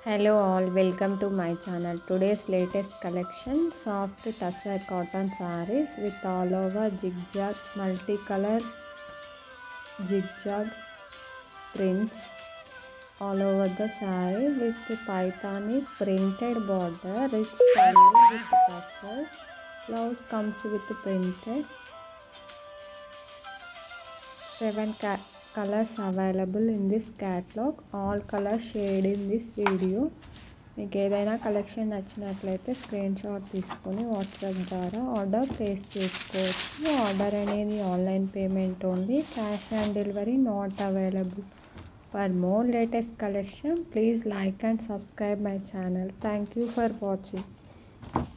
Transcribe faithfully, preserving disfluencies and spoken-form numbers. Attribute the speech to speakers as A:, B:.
A: Hello all, welcome to my channel. Today's latest collection, soft tussar cotton sarees with all over zigzag multicolor zigzag prints all over the saree with pythony printed border, rich color with tussars. Blouse comes with printed. Seven colors available in this catalog. All colors shade in this video. మీకు ఏదైనా collection నచ్చినట్లయితే screenshot తీసుకొని WhatsApp ద్వారా order place చేసుకోవచ్చు. Order అనేది online payment only, cash on delivery not available. For more latest collection please like and subscribe my channel. Thank you for watching.